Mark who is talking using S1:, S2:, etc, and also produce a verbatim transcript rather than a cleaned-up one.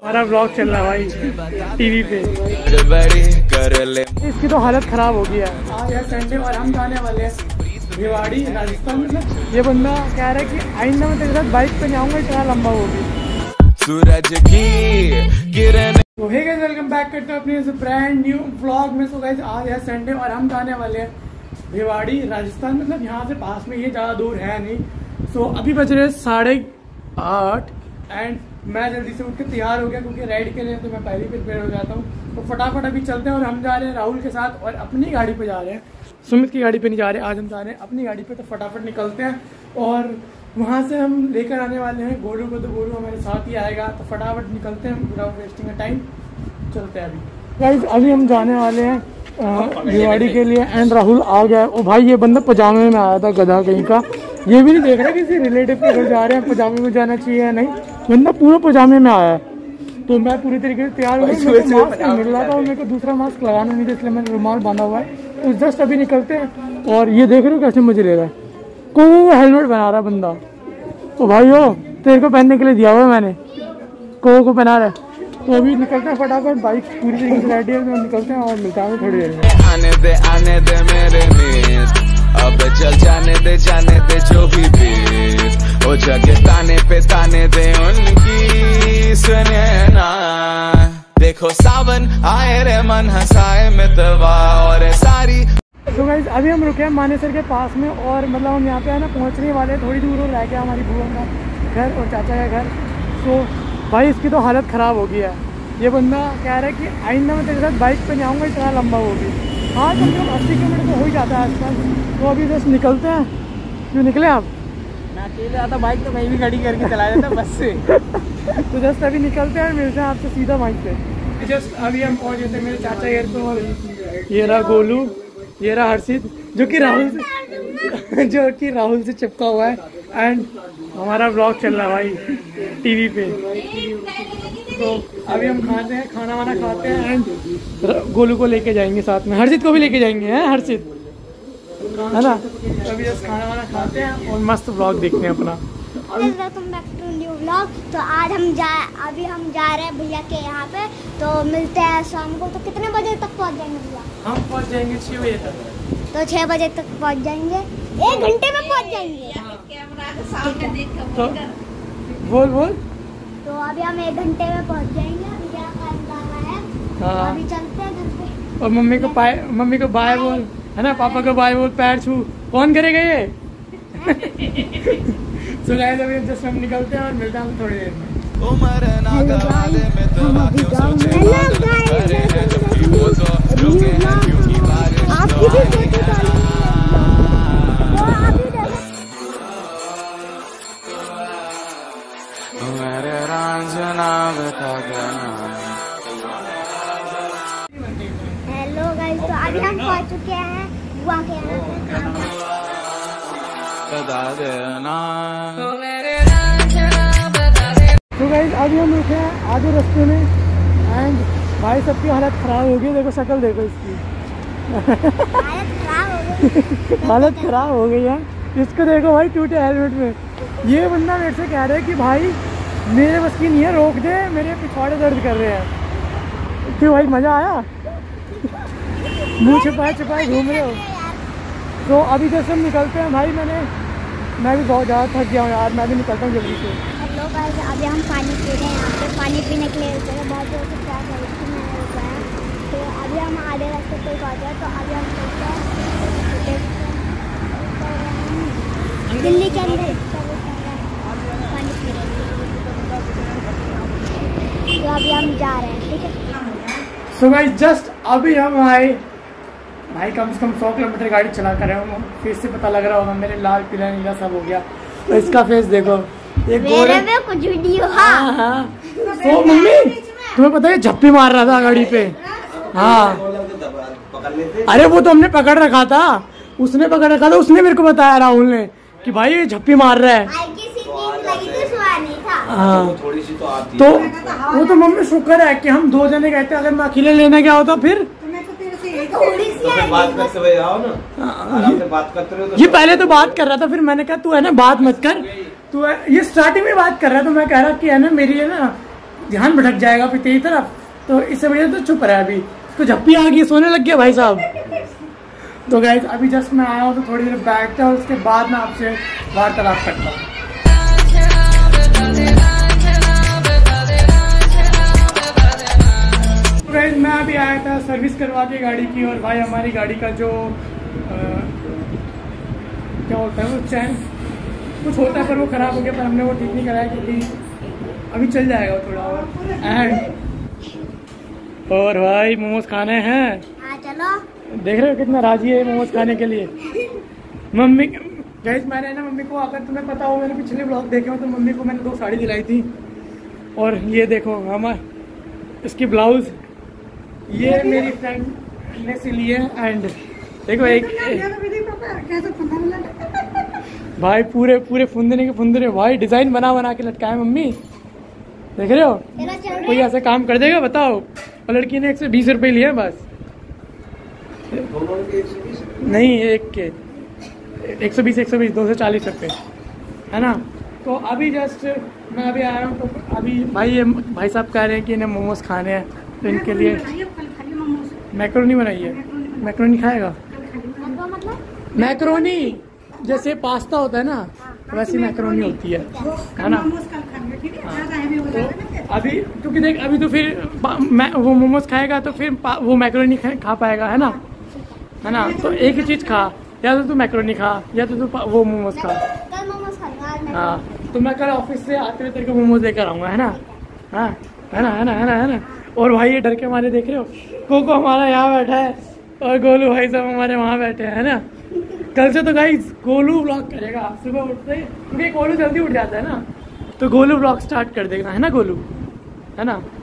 S1: हमारा व्लॉग चल रहा है भाई टीवी पे। इसकी तो हालत खराब हो गई है। आज है संडे और हम जाने वाले हैं भिवाड़ी राजस्थान में। ये बंदा कह रहा है कि आइंदा मैं तेरे साथ बाइक पे नहीं आऊंगा, इतना लंबा होगी सूरज की किरण। तो हे गाइस, वेलकम बैक करते हैं अपने ब्रांड न्यू व्लॉग में। सो गाइस, आज है संडे और हम जाने वाले हैं भिवाड़ी राजस्थान, मतलब यहाँ से पास में, ये ज़्यादा दूर है नहीं। सो अभी बज रहे साढ़े आठ एंड मैं जल्दी से उठ के तैयार हो गया क्योंकि राइड के लिए तो मैं पहले ही प्रिपेयर हो जाता हूँ। तो फटाफट अभी चलते हैं और हम जा रहे हैं राहुल के साथ और अपनी गाड़ी पे जा रहे हैं, सुमित की गाड़ी पे नहीं जा रहे, आज हम जा रहे हैं अपनी गाड़ी पे। तो फटाफट निकलते हैं और वहाँ से हम लेकर आने वाले हैं गोलू को, तो गोलू हमारे साथ ही आएगा। तो फटाफट निकलते हैं विदाउट वेस्टिंग का टाइम, चलते हैं अभी। गाइस अभी हम जाने वाले हैं भिवाड़ी के लिए एंड राहुल आ गया है। ओ भाई, ये बंदा पजामे में आया था गधा कहीं का, ये भी नहीं देख रहा किसी रिलेटिव के घर जा रहे हैं, पजामे में जाना चाहिए या नहीं। बंदा पूरा पजामे में आया है, तो मैं पूरी तरीके से तैयार हूँ। मेरे को मास्क मिल रहा था और मेरे को दूसरा मास्क लगाना नहीं था, इसलिए मैंने रुमाल बांधा हुआ है। तो जस्ट अभी निकलते हैं और ये देख रहे हो कैसे मुझे ले रहा है, को हेलमेट बना रहा है बंदा। तो भाई हो, तेरे को पहनने के लिए दिया हुआ है मैंने, को को पहना रहा है। तो अभी निकलते हैं फटाफट, बाइक पूरी तरीके से रेडी है, तो निकलते हैं और मिलता है थोड़ी देर में।
S2: आने दे आने दे मेरे मीत, अब चल जाने दे जाने दे जो भी बीत, ओ जगह ताने पे ताने दे उनकी सुने ना। देखो सावन आए रे मन हंसाए मितवा और सारी।
S1: तो गाइस अभी हम रुके हैं मानेसर के पास में और मतलब हम यहाँ पे है ना पहुँचने वाले हैं, थोड़ी दूर और रह गया हमारी बुआ का घर और चाचा का घर। तो भाई इसकी तो हालत ख़राब हो गई है। ये बंदा कह रहा है कि आइंदा मैं तेरे साथ बाइक पे नहीं आऊँगा, इतना लंबा होगी। हाँ कम से कम अस्सी किलोमीटर तो हो ही जाता है आसपास। तो अभी जस्ट निकलते हैं। क्यों निकले आप?
S3: मैं अकेले आता, बाइक तो मैं भी गाड़ी करके चला जाता बस से।
S1: तो जस्ट अभी निकलते हैं, मिलते हैं आपसे सीधा बाइक पे। जस्ट अभी हम पहुँच गए थे मेरे चाचा घर पे और ये रहा गोलू, ये रहा हर्षित जो कि राहुल से जो कि राहुल से चिपका हुआ है एंड हमारा व्लॉग चल रहा है भाई टीवी पे। तो अभी हम खाते हैं, खाना वाना खाते हैं एंड गोलू को लेके जाएंगे साथ में, हर्षित को भी लेके जाएंगे, हैं हर्षित, है ना। तो अभी बस खाना वाना खाते हैं और मस्त व्लॉग देखते हैं अपना।
S4: Welcome back to new vlog. तो आज हम जा अभी हम जा रहे हैं भैया के यहाँ पे, तो मिलते हैं शाम को। तो कितने बजे तक पहुँच जाएंगे भैया?
S1: हम पहुँच जाएंगे छः बजे तक।
S4: तो छः बजे तक पहुँच जाएंगे, एक घंटे में पहुँच जाएंगे।
S1: तो बोल बोल।
S4: तो अभी हम एक घंटे में पहुँच जाएंगे, अभी क्या टाइम लगा है।
S1: हाँ।
S4: अभी चलते हैं घर पे।
S1: और मम्मी को पाए मम्मी को बाय बोल, है ना, पापा को बाय बोल, पैर छू। कौन करेगा ये? तो गाइस अभी जस्ट हम निकलते हैं और मिलते हैं थोड़ी देर में।
S4: हेलो गाइस, तो अभी हम पहुंच चुके हैं बुआ के यहाँ।
S1: तो गाइस अभी हम रुके हैं आधे रास्ते में एंड भाई सबकी हालत खराब हो गई। देखो शक्ल देखो इसकी,
S4: हालत खराब हो गई।
S1: हालत खराब हो गई है। इसको देखो भाई, टूटे हेलमेट में। ये बंदा मेरे से कह रहा है कि भाई मेरे बस की नहीं है, रोक दे, मेरे पिछवाड़े दर्द कर रहे हैं। क्यों भाई, मज़ा आया? मुँह छुपाए छुपाए घूम रहे हो। तो अभी जैसे हम निकलते हैं भाई, मैंने मैं भी बहुत ज़्यादा थक गया हूँ यार, मैं भी निकलता हूँ जल्दी से।
S4: हेलो गाइस, अभी हम पानी पी रहे हैं यहाँ पे, पानी पीने के लिए रुके हैं। बहुत जोर से प्यास लगी थी, मैंने रुकाया। तो अभी हम आधे रास्ते पे पहुँच गए। तो अभी हम चलते हैं दिल्ली के अंदर, पानी पी रहे हैं। तो अभी हम जा रहे हैं, ठीक है।
S1: सो गाइस जस्ट अभी हम आए भाई, कम से कम सौ किलोमीटर गाड़ी चला कर रहे हूँ। फेस से पता लग रहा होगा मेरे, लाल पीला नीला सब हो गया। तो इसका फेस देखो, एक गोरे में
S4: कुछ वीडियो।
S1: हाँ हाँ। तो मम्मी तुम्हें पता है झप्पी मार रहा था गाड़ी पे। हाँ अरे वो तो हमने पकड़ रखा था, उसने पकड़ रखा था, उसने मेरे को बताया राहुल ने कि भाई ये झप्पी मार रहा है। हाँ तो वो तो मम्मी शुक्र है कि हम दो जने गए थे, अगर मैं अकेले लेने गया होता फिर
S3: तो बात करते हुए आओ ना, आराम से बात करते रहो।
S1: ये पहले तो बात कर रहा था, फिर मैंने कहा तू है ना बात मत कर, तू है ये स्टार्टिंग में बात कर रहा है। तो मैं कह रहा कि है ना मेरी है ना ध्यान भटक जाएगा फिर तेरी तरफ, तो इससे बढ़िया तो चुप रहा है अभी। तो झप्पी आ गई, सोने लग गया भाई साहब। तो गाइस अभी जस्ट मैं आया हूँ तो थोड़ी देर बैठता हूँ, उसके बाद मैं आपसे वार्तालाप करता हूँ। तो गाइस मैं अभी आया था सर्विस करवा के गाड़ी की, और भाई हमारी गाड़ी का जो आ, क्या होता है वो चैन कुछ होता है पर वो ख़राब हो गया, पर हमने वो ठीक नहीं कराया क्योंकि अभी चल जाएगा थोड़ा और। एंड और भाई मोमोज खाने हैं,
S4: हाँ चलो।
S1: देख रहे हो कितना राजी है मोमोज खाने के लिए। मम्मी गाइस मैंने ना मम्मी को, अगर तुम्हें पता हो मैंने पिछले ब्लॉग देखे हो तो मम्मी को मैंने दो साड़ी दिलाई थी, और ये देखो हम इसकी ब्लाउज ये मेरी फ्रेंड ने सिली है। एंड देखो एक, एक भाई पूरे पूरे फुंदने के फुंदने भाई डिजाइन बना बना के लटकाए मम्मी, देख रहे हो। कोई ऐसा काम कर देगा बताओ। और लड़की ने एक सौ बीस रुपये लिए बस, नहीं एक के एक सौ बीस एक सौ बीस दो सौ चालीस रुपये है ना। तो अभी जस्ट मैं अभी आया हूँ, तो अभी भाई ये भाई साहब कह रहे हैं कि इन्हें मोमोज खाने हैं, तो इनके लिए मैक्रोनी बनाई है। मैक्रोनी खाएगा? मैक्रोनी जैसे पास्ता होता है ना वैसी मैक्रोनी होती है है ना। तो अभी क्योंकि देख अभी तो फिर वो मोमोज खाएगा तो फिर वो मैक्रोनी खा, खा पाएगा है ना, है ना। तो एक ही चीज़ खा, या तो तू मैक्रोनी खा या तो तू वो मोमोज खा। हाँ तो मैं कल ऑफिस से आते हुए तेरे को मोमोज लेकर आऊँगा है ना। हाँ है ना है ना है ना है ना। और भाई ये डर के मारे देख रहे हो, कोको हमारा यहाँ बैठा है और गोलू भाई सब हमारे वहाँ बैठे हैं है ना। कल से तो गाइस गोलू ब्लॉग करेगा सुबह उठते ही, क्योंकि गोलू जल्दी उठ जाता है ना, तो गोलू ब्लॉग स्टार्ट कर देगा है ना गोलू, है ना।